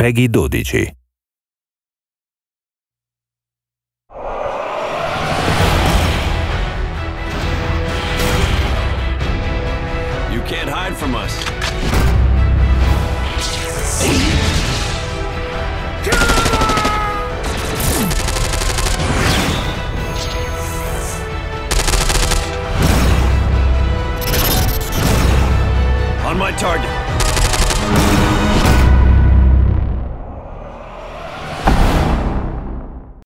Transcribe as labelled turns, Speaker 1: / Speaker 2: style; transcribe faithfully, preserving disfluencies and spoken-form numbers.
Speaker 1: Peggy dodici.
Speaker 2: You can't hide from us. On my target.